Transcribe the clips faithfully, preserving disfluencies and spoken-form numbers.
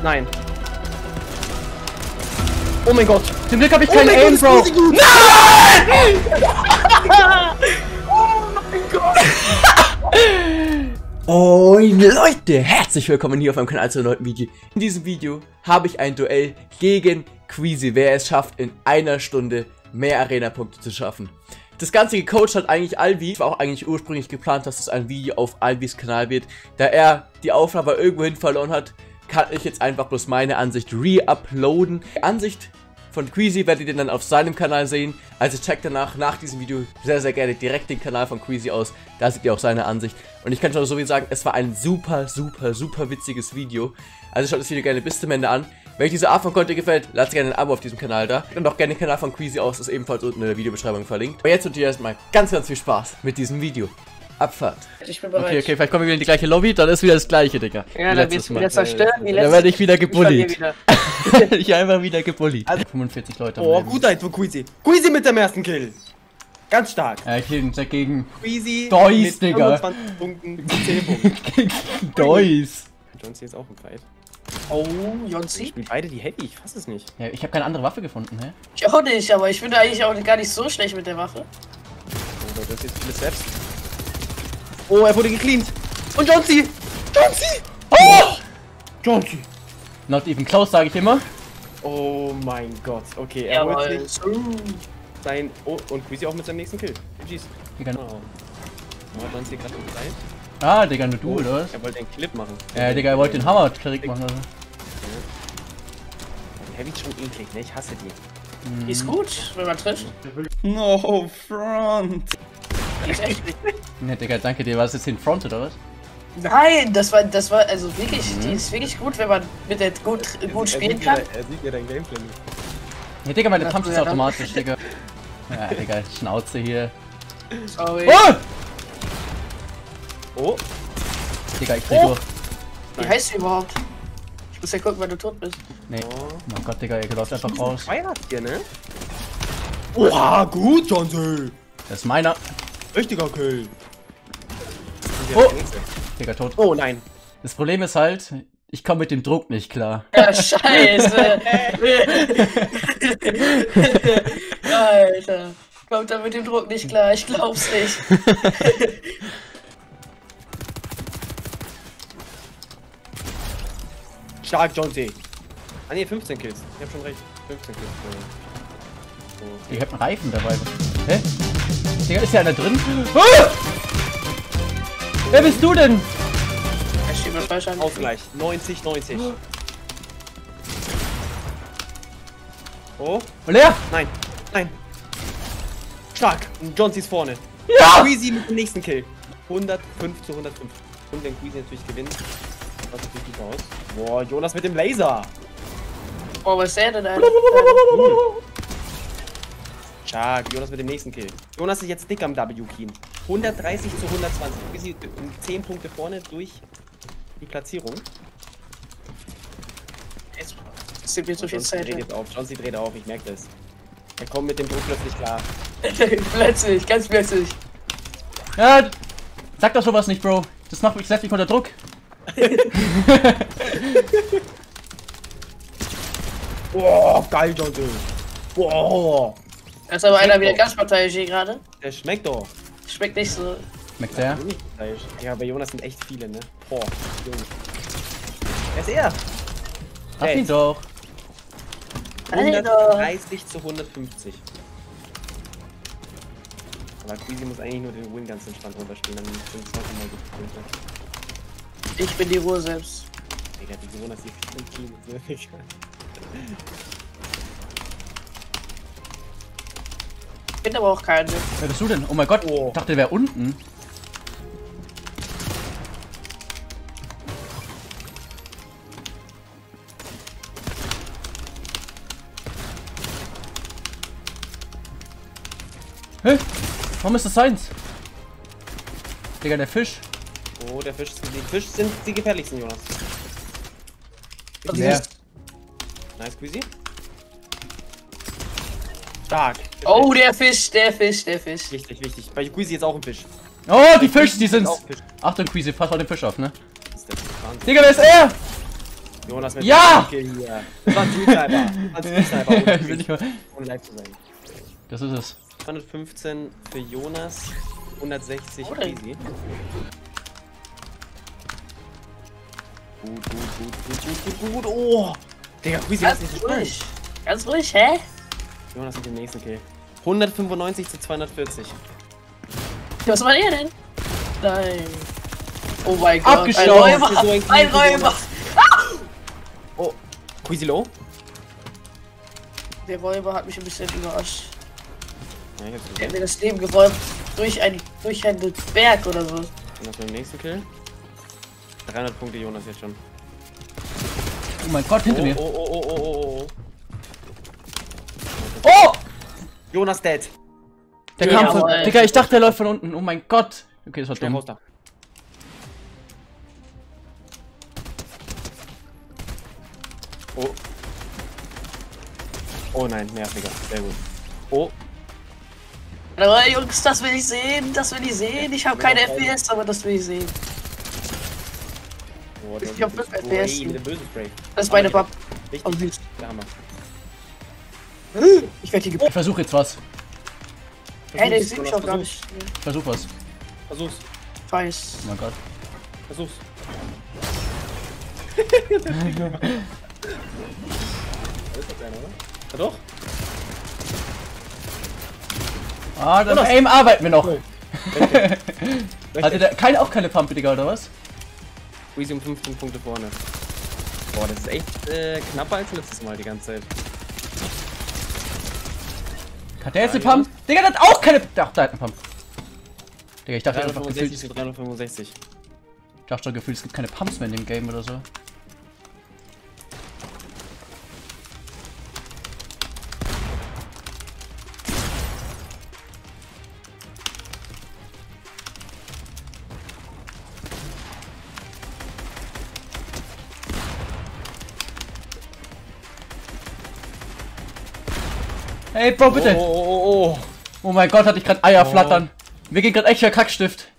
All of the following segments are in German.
Nein. Oh mein Gott. Zum Glück habe ich Oh keinen mein Aim, Gott, Bro. ist gut. Nein! Oh mein Gott. Moin Leute, herzlich willkommen hier auf meinem Kanal zu einem neuen Video. In diesem Video habe ich ein Duell gegen Queasy, wer es schafft, in einer Stunde mehr Arena-Punkte zu schaffen. Das Ganze gecoacht hat eigentlich Alvi. Es war auch eigentlich ursprünglich geplant, dass es ein Video auf Alvis Kanal wird. Da er die Aufnahme irgendwohin verloren hat, kann ich jetzt einfach bloß meine Ansicht re-uploaden. Die Ansicht von Queasy werdet ihr dann auf seinem Kanal sehen. Also checkt danach, nach diesem Video, sehr, sehr gerne direkt den Kanal von Queasy aus. Da seht ihr auch seine Ansicht. Und ich kann schon so viel sagen, es war ein super, super, super witziges Video. Also schaut das Video gerne bis zum Ende an. Wenn euch diese Art von Content gefällt, lasst gerne ein Abo auf diesem Kanal da. Und auch gerne den Kanal von Queasy aus, ist ebenfalls unten in der Videobeschreibung verlinkt. Aber jetzt wünsche ich erstmal ganz, ganz viel Spaß mit diesem Video. Abfahrt. Ich bin bereit. Okay, okay, vielleicht kommen wir wieder in die gleiche Lobby, dann ist wieder das gleiche, Digga. Ja, dann wirst du wieder zerstört. Wie Dann werde ich wieder gebullied. Ich, wieder. ich einfach wieder gebullied. Also fünfundvierzig Leute. Oh, Gutheit für Queasy. Queasy mit dem ersten Kill. Ganz stark. Ja, ich bin dagegen. Queasy Deus, mit Digga. fünfundzwanzig Punkten zu zehn Punkten. Deus. Jonsi ist auch im Fight. Oh, Jonsi? Ich spiele beide die Heavy, ich fass es nicht. Ja, ich habe keine andere Waffe gefunden, hä? Ich auch nicht, aber ich bin eigentlich auch gar nicht so schlecht mit der Waffe. Oh, das ist jetzt viele Steps. Oh, er wurde gecleant. Und Jonsi! Jonsi! Oh! Jonsi! Not even close, sage ich immer. Oh mein Gott. Okay, er holt Jawohl. sich sein... Oh, und Queasy auch mit seinem nächsten Kill. G Gs. Digga. Oh. Oh, Jonsi gerade umgedreht. Ah, Digga, nur du, oder was? Er wollte einen Clip machen. Ja, Digga, er wollte den Hammer-Trick machen, also. Heavy ist schon eklig, ne? Ich hasse die. Die ist gut, wenn man trifft. No front. Die ist echt gut. Ne, Digga, danke dir. War das jetzt in Front, oder was? Nein, das war, das war, also wirklich, die ist wirklich gut, wenn man mit der gut, gut spielen kann. Er sieht ja dein Gameplay nicht. Ja, Digga, meine Ja, Pump ist ja, dann. automatisch, Digga. Ja, Digga, Schnauze hier. Sorry. Oh! Oh, Digga, ich dreh Oh. durch. Wie heißt sie überhaupt? Ich muss ja gucken, wenn du tot bist. Nee. Oh. Oh mein Gott, Digga, ihr läuft einfach raus. zwei hat hier, ne? Oha, gut, Jonsi! Das ist meiner. Richtiger Kill. Oh! Digga, tot. Oh nein. Das Problem ist halt, ich komme mit dem Druck nicht klar. Ja, scheiße. Alter. Kommt da mit dem Druck nicht klar, ich glaub's nicht. Stark, Jonsi. Ah ne, fünfzehn Kills. Ich hab schon recht. fünfzehn Kills. Oh. Ich hab einen Reifen dabei. Hä? Digga, ist hier einer drin? Ah! Wer bist du denn? Er steht mir falsch an. Ausgleich. neunzig, neunzig. Oh. Und leer? Nein. Nein. Stark. Und Jonsi ist vorne. Ja! Queasy mit dem nächsten Kill. hundertfünf zu hundertfünf. Und wenn Queasy natürlich gewinnt, das sieht gut aus. Boah, Jonas mit dem Laser. Oh, was ist der denn, Alter? Stark, Jonas mit dem nächsten Kill. Jonas ist jetzt dick am W-Keen. hundertdreißig zu hundertzwanzig. Queasy zehn Punkte vorne durch die Platzierung. Jetzt sind wir zu viel Jonsi Zeit. dreht jetzt auf. Jonsi dreht auf, ich merke das. Er kommt mit dem Druck plötzlich klar. Plötzlich, ganz plötzlich. Ja, sag doch sowas nicht, Bro. Das macht mich setzt mich unter Druck. Boah, geil, Jonsi. Boah. Da ist aber einer wieder ganz parteiisch hier gerade. Der schmeckt doch. Schmeckt nicht so. Schmeckt der? Nicht Fleisch. Ja, bei Jonas sind echt viele, ne? Boah, Junge. Wer ist er? Mach ihn doch. Alter. hundertdreißig zu hundertfünfzig. Aber Queasy muss eigentlich nur den Win ganz entspannt runterspielen, dann sind es noch mal gute Punkte. Ich bin die Ruhe selbst. Digga, die Jonas hier im Team ist wirklich geil. Ich bin aber auch kein. Wer bist du denn? Oh mein Gott, Oh. ich dachte, der wäre unten. Hä? Warum ist das seins? Digga, der Fisch. Oh, der Fisch, die Fisch sind die gefährlichsten, Jonas. Mehr. Nice, Queasy. Stark. Oh, der Fisch, der Fisch, der Fisch. Wichtig, wichtig. Bei Queasy jetzt auch ein Fisch. Oh, die Fisch, die sind's. Auch Fisch. Achtung, Queasy, pass auf den Fisch auf, ne? Das ist der Wahnsinn. Digga, wer ist er? Jonas mit Ja! dem Kill hier. Das war ein Sniper. Das war ein Sniper. Will ich mal. Ohne live zu sein. Das ist es. zweihundertfünfzehn für Jonas, hundertsechzig Oh, Easy. Gut, gut, gut, gut, gut, gut, gut. Oh! Digga, Quizy, lass Ganz nicht so schnell. ruhig. Ganz ruhig, hä? Jonas mit dem nächsten Kill. hundertfünfundneunzig zu zweihundertvierzig. Was war er denn? Nein. Oh mein Gott. Abgeschossen. Ein Räuber. Das ist so ein Ein Quizy, Räuber. Oh, Quizy low? Der Räuber hat mich ein bisschen überrascht. Ja, jetzt Er hat mir das Leben geräumt durch ein, durch einen Berg oder so. Jonas mit dem nächsten Kill. dreihundert Punkte Jonas jetzt schon. Oh mein Gott, hinter Oh, mir. oh, oh, oh, oh, oh, oh. Oh! Jonas dead. Der Ja, kam von. Mann. Digga, ich dachte, der läuft von unten. Oh mein Gott. Okay, das war Sturm dumm. raus da. Oh. Oh nein, nerviger. Sehr gut. Oh. Aber Jungs, das will ich sehen. Das will ich sehen. Ich habe keine F P S, aber das will ich sehen. Oh, Ich der hab fünf Spray, F P S. der böse Spray. Das ist meine Pap. Richtig. Oh, süß. Der Hammer. Ich werde hier Ich versuch jetzt was. Hey, der Versuch's, sieht mich Jonas, auch gar versuch's. nicht. Ich versuch was. Versuch's. Ich weiß. Oh mein Gott. Versuch's. Da ist doch keiner, oder? Ja doch. Ah, dann Jonas. Aim arbeiten wir noch. Cool. Hatte der keine, auch keine Pumpe, Digga, oder was? Quizy um fünfzehn Punkte vorne. Boah, das ist echt äh, knapper als letztes Mal die ganze Zeit. Hat der jetzt eine Ja, Pump? Digga, der hat auch keine. Ach, der hat eine Pump. Digga, ich dachte einfach gefühlt, dreihundertfünfundsechzig zu dreihundertfünfundsechzig. ich dachte schon gefühlt, es gibt keine Pumps mehr in dem Game oder so. Hey, Bro, bitte! Oh, oh, oh, oh. Oh mein Gott, hatte ich gerade Eier Oh. flattern. Mir ging gerade echt der Kackstift.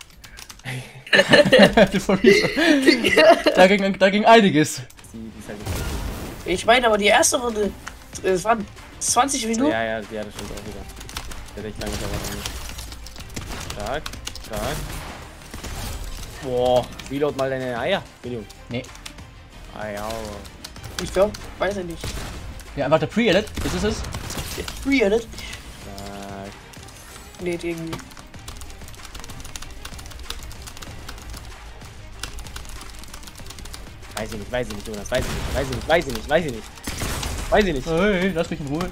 Das war wie so. da, ging, da ging einiges. Die, die ist halt Ich meine, aber die erste Runde, es waren zwanzig Minuten. ja, ja, ja, das stimmt auch wieder. Der hat echt lange gedauert. Stark, stark. Boah, reload mal deine Eier. Medium. Nee. Eier. Ich glaube, weiß ich nicht. Ja, warte, Pre-Edit? Ist es es? Re-Edit? Stark. Nee, irgendwie. Weiß ich nicht, weiß ich nicht, Jonas. Weiß ich nicht, weiß ich nicht, weiß ich nicht, weiß ich nicht. Weiß ich nicht. Hey, lass mich in Ruhe.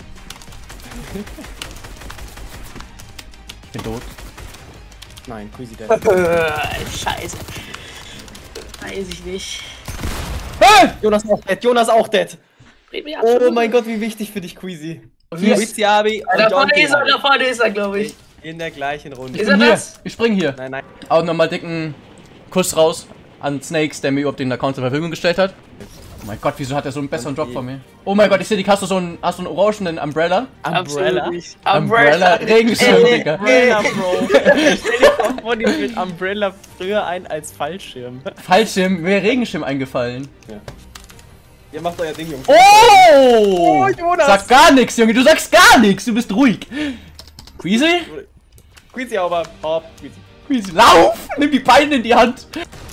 Ich bin tot. Nein, Quizy der. Scheiße. Weiß ich nicht. Hey! Jonas auch dead, Jonas auch dead. Red mich ab. Oh mein Gott, wie wichtig für dich, Quizy. Hier. Quizy Abi und Da vorne John ist er, Abi. da vorne ist er, glaube ich. In der gleichen Runde. Ist Ich er spring hier. das? Ich spring hier. Nein, nein. Auch nochmal dicken Kuss raus an Snakes, der mir überhaupt den Account zur Verfügung gestellt hat. Oh mein Gott, wieso hat er so einen besseren Drop von mir? Oh mein Gott, ich sehe, hast du so einen, hast du einen orangenen Umbrella? Umbrella? Absolut nicht. Umbrella, Regenschirm, Ey, Digga. Umbrella, Bro. Stell dir vor, vor dir mit Umbrella früher ein als Fallschirm. Fallschirm, mir Regenschirm eingefallen. Ja. Ihr macht euer Ding, Jungs. Oh! Jonas! Sag gar nichts, Junge, du sagst gar nichts, du bist ruhig. Queasy? Quizy aber, hopp, Quizy. Queasy, lauf! Nimm die Beine in die Hand.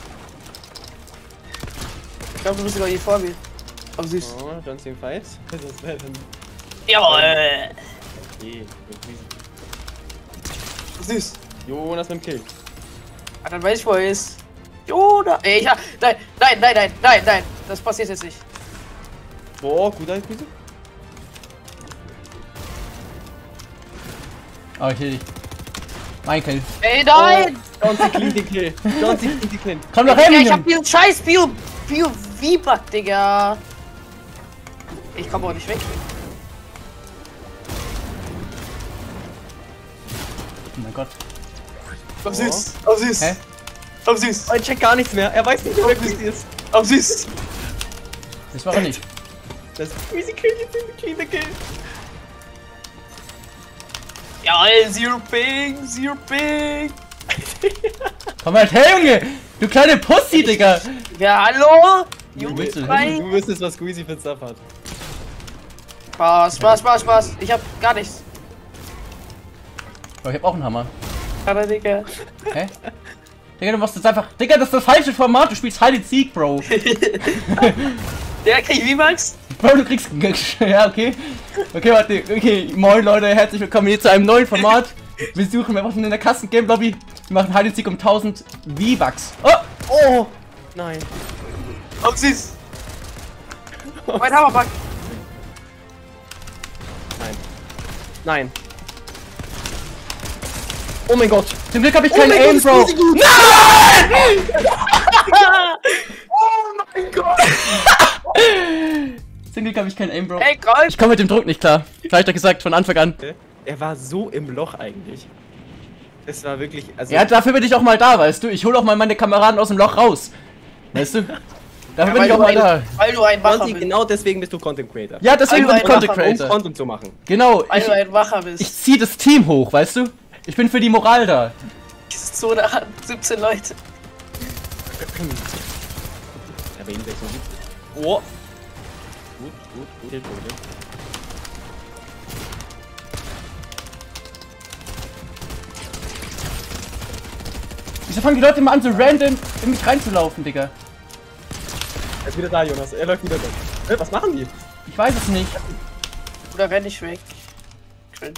Ich glaube, du bist sogar hier vor mir. Aber süß. Oh, Dancing Fight. Das wäre dann. Jawohl. Okay, mit Quizy. Süß. Jonas mit dem Kill. Ah, dann weiß ich, wo er ist. Jonas. Ey, ich, nein, nein, nein, nein, nein, nein. Das passiert jetzt nicht. Boah, guter Quizy. Oh, ich will dich. Mein Kill. Ey, nein! Don't see clean den Kill. Don't see clean den Kill. Komm doch Ja, her, ich hab Junge. diesen scheiß Bio, Bio, V-Bug, Digga. Ich komm auch nicht weg. Oh mein Gott. Oh, süß. Oh, süß. Hä? Oh, süß. Oh, ich check gar nichts mehr. Er weiß nicht, wer Quizy ist. Oh, süß. Das war er nicht. Das Quizy Kill, jetzt sind clean den Kill. Ja, Zero Ping, Zero Ping. Komm halt her, Junge. Du kleine Pussy, Digga. Ja, hallo? Du, willst du du, Nein. du wüsstest, was Squeezy für Stuff hat. Spaß, Spaß, Spaß, Spaß. Ich hab gar nichts. Oh, ich hab auch einen Hammer. Alter, Digga. Hä? Digga, du machst jetzt einfach. Digga, das ist das falsche Format. Du spielst Hide and Seek, Bro. Der krieg ich wie, Max? Bro, du kriegst. Ja, okay. Okay, warte. Okay, moin Leute, herzlich willkommen hier zu einem neuen Format. Wir suchen, wir machen in der Kassen-Game-Lobby. Wir machen Hide and Seek um tausend V-Bucks. Oh! Oh! Nein. Oh, süß. Mein Hammerpack. Nein. Nein. Oh mein Gott. Zum Glück habe ich Oh keinen mein Aim, Gott, Bro. ist gut. Nein! Oh mein Gott. Zum Glück habe ich keinen Aim, Bro. Ey, Golf. Ich komme mit dem Druck nicht klar. Gleich ich doch gesagt, von Anfang an. Er war so im Loch eigentlich. Es war wirklich. Also Ja, dafür bin ich auch mal da, weißt du. Ich hole auch mal meine Kameraden aus dem Loch raus. Weißt du? Dafür bin ich auch mal da. Weil du ein Wacher Monty, bist. genau deswegen bist du Content Creator. Ja, deswegen bin Weil ich du ein Content Wacher Um Creator. Content zu machen. Genau, Weil ich, du ein Wacher bist. ich zieh das Team hoch, weißt du? Ich bin für die Moral da. So da siebzehn Leute. Aber eben sechsundsiebzig. Oh! Gut, gut, gut, gut. Wieso fangen die Leute immer an, so random in mich reinzulaufen, Digga? Er ist wieder da, Jonas. Er läuft wieder weg. Äh, was machen die? Ich weiß es nicht. Oder renn ich weg. Cringe.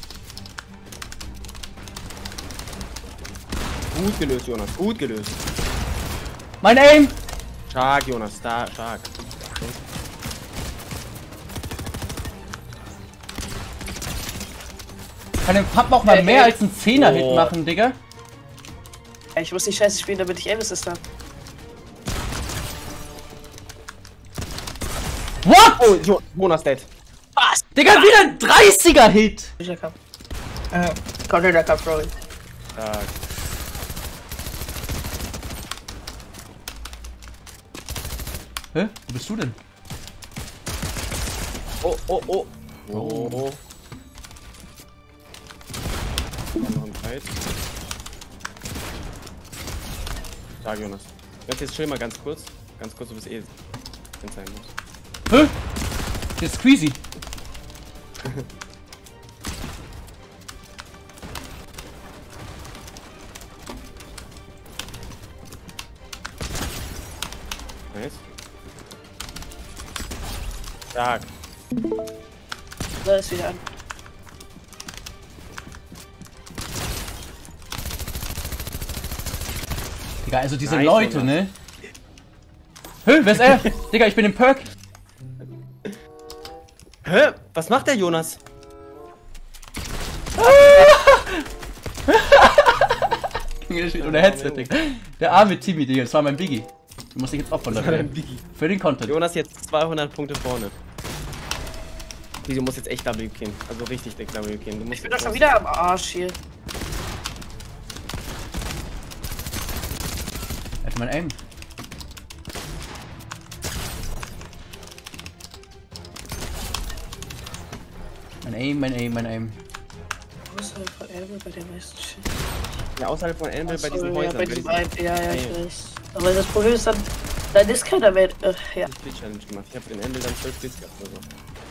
Gut gelöst, Jonas. Gut gelöst. Mein Aim! Stark, Jonas. Da, stark. Kann den Papp auch mal Ey, mehr ey. als einen Zehner-Hit Oh. machen, Digga? Ja, ich muss die Scheiße spielen, damit ich Aim Assist hab. What? Oh, jo Jonas dead. Was? Digga, wieder ein dreißiger-Hit! Welcher Cup? Äh, Container Cup, Bro. Stark. Hä? Wo bist du denn? Oh, oh, oh. Oh, oh. Noch ein Fight. Stark, Jonas. Jetzt, jetzt chill mal ganz kurz. Ganz kurz, du bist eh. Wenn es sein muss. Hä? Der ist Squeezy. Nice. Stark. Da ist wieder an. Digga, also diese Nice, Leute, Jonas. ne? Hä? Wer ist er? Digga, ich bin im Perk. Hä? Was macht der Jonas? Oder Headset, Digga. Der arme Timmy, Digga, das war mein Biggie. Du musst dich jetzt opfern Das war dafür. dein Biggie. Für den Content. Jonas jetzt zweihundert Punkte vorne. Wieso muss jetzt echt W killen? Also richtig dick W killen. Du musst Ich bin doch schon wieder am Arsch hier. Alter, mein Aim. Mein Aim, mein Aim, mein Aim. Außerhalb von Elbe bei der meisten Shit. Ja, außerhalb von Elmel bei diesen ja, Häusern. bei diesem einen, ja, ja, ich Ey. weiß. Aber das Problem ist dann, dann ist keiner mehr. Äh, ja. Ich hab Challenge gemacht. Ich hab den Ende dann zwölf Kills gehabt oder so.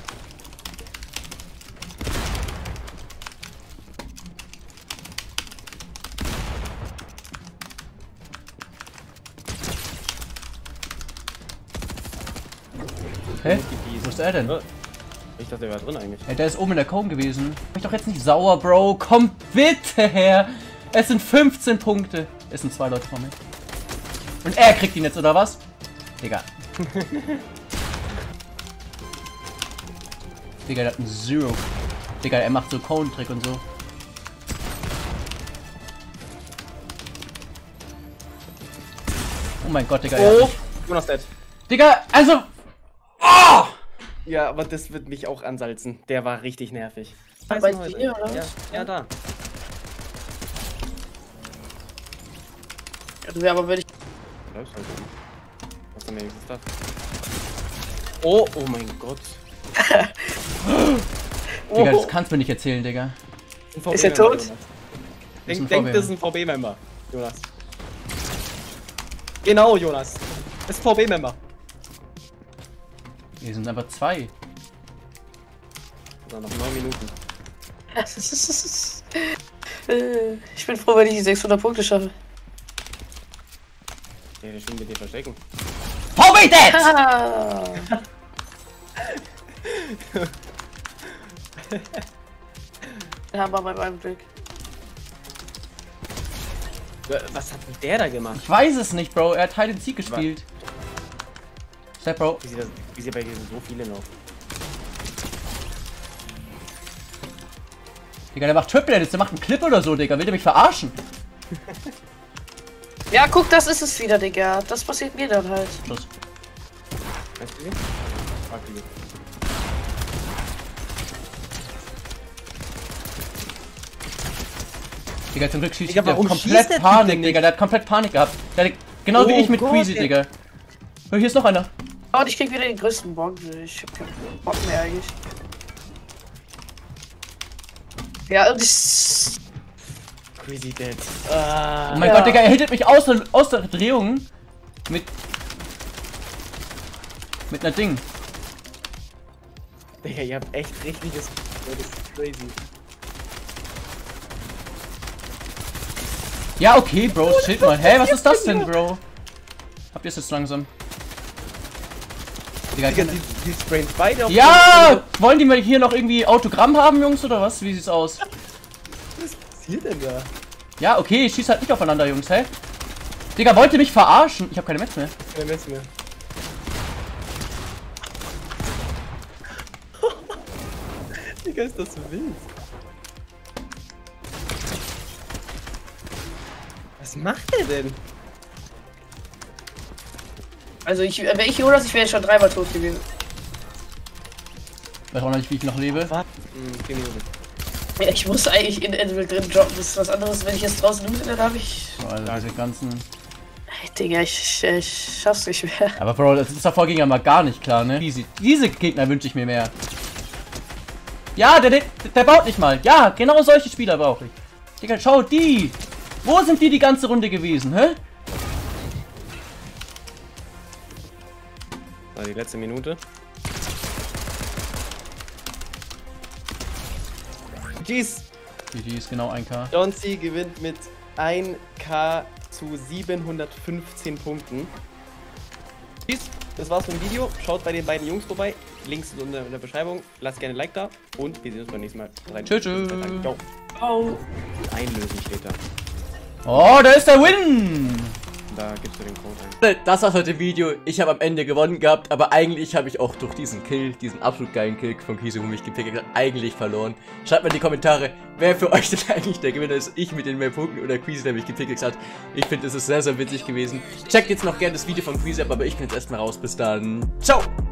Hä? Wo ist er denn? Ja. Ich dachte, der war drin eigentlich. Ey, der ist oben in der Cone gewesen. Bin ich doch jetzt nicht sauer, Bro. Komm bitte her. Es sind fünfzehn Punkte. Es sind zwei Leute vor mir. Und er kriegt ihn jetzt, oder was? Digga. Digga, der hat einen Zero. Digga, er macht so Cone-Trick und so. Oh mein Gott, Digga. er hat Oh! mich- Jonas dead. Digga, also. Ja, aber das wird mich auch ansalzen. Der war richtig nervig. Bei Weißen Häuser. dir, oder Ja, was? ja, da. Ja, aber wenn ich. Läuft halt nicht. Was ist denn wenigstens das? Oh, oh mein Gott. Digga, das kannst du mir nicht erzählen, Digga. Ein Ist er V B-Member, tot? Jonas. Ist ein Denk, denk, V B. das ist ein V B-Member, Jonas. Genau, Jonas. Das ist ein V B-Member. Hier sind einfach zwei. So, noch neun Minuten. Ich bin froh, wenn ich die sechshundert Punkte schaffe. Ja, ich will mit dir verstecken. How be that? Ja, war bei meinem Glück. Was hat denn der da gemacht? Ich weiß es nicht, Bro. Er hat Hide and Seek gespielt. Step, Bro. Wie sieht, das, wie sieht bei dir so viele noch? Digga, der macht Triple Edits, der macht einen Clip oder so, Digga. Will der mich verarschen? Ja, guck, das ist es wieder, Digga. Das passiert mir dann halt. Schluss. Weißt du wie? Frag die. Digga, zum Glück schießt Digga, der warum komplett schießt der Panik, Typ Digga. Der hat komplett Panik gehabt. Der hat, genau wie Oh ich mit Gott, Queasy, der- Digga. Oh, hier ist noch einer. Oh, und ich krieg wieder den größten Bock. Ich hab keinen Bock mehr eigentlich. Ja, und ich... Crazy Dead. Ah, Oh mein Ja. Gott, Digga, er hittet mich aus der, aus der Drehung mit... Mit einer Ding. Digga, ihr habt echt richtiges. Das ist crazy. Ja, okay, Bro, shit mal. Hä, was ist das denn, Bro? Habt ihr es jetzt langsam? Digga, Digga, die, die sprayen beide auf ja! Wollen die mal hier noch irgendwie Autogramm haben, Jungs, oder was? Wie sieht's aus? Was passiert denn da? Ja, okay, ich schieß halt nicht aufeinander, Jungs, hä? Digga, wollt ihr mich verarschen? Ich hab keine Metz mehr. Keine Mess mehr. Digga, ist das so wild? Was macht der denn? Also ich, wäre ich Jonas, ich wäre schon dreimal tot gewesen. Weiß auch noch nicht, wie ich noch lebe. Warte. Hm, vier Minuten. Ja, ich muss eigentlich in Endville drin droppen. Das ist was anderes, wenn ich jetzt draußen lose, dann habe ich... So, also diese ganzen... Hey, Digga, ich, ich schaff's nicht mehr. Aber Bro, das ist davor ging ja mal gar nicht klar, ne? Easy. Diese Gegner wünsche ich mir mehr. Ja, der, der, der baut nicht mal. Ja, genau solche Spieler brauche ich. Digga, schau, die! Wo sind die die ganze Runde gewesen, hä? So, die letzte Minute. Jeez. G G ist genau ein K. John C. gewinnt mit ein K zu siebenhundertfünfzehn Punkten. Jeez. Das war's vom Video. Schaut bei den beiden Jungs vorbei. Links in der, in der Beschreibung. Lasst gerne ein Like da. Und wir sehen uns beim nächsten Mal. Tschö, tschö. Ciao. Oh. Einlösen steht da. Oh, da ist der Win! Da gibst du den Code ein. Das war's heute Video. Ich habe am Ende gewonnen gehabt, aber eigentlich habe ich auch durch diesen Kill, diesen absolut geilen Kill von Kisu, wo mich gepickt hat, eigentlich verloren. Schreibt mal in die Kommentare, wer für euch denn eigentlich der Gewinner ist. Ich mit den mehr Punkten oder Queasy, der mich gepickt hat. Ich finde, es ist sehr, sehr witzig gewesen. Checkt jetzt noch gerne das Video von Queasy ab, aber ich bin jetzt erstmal raus. Bis dann. Ciao!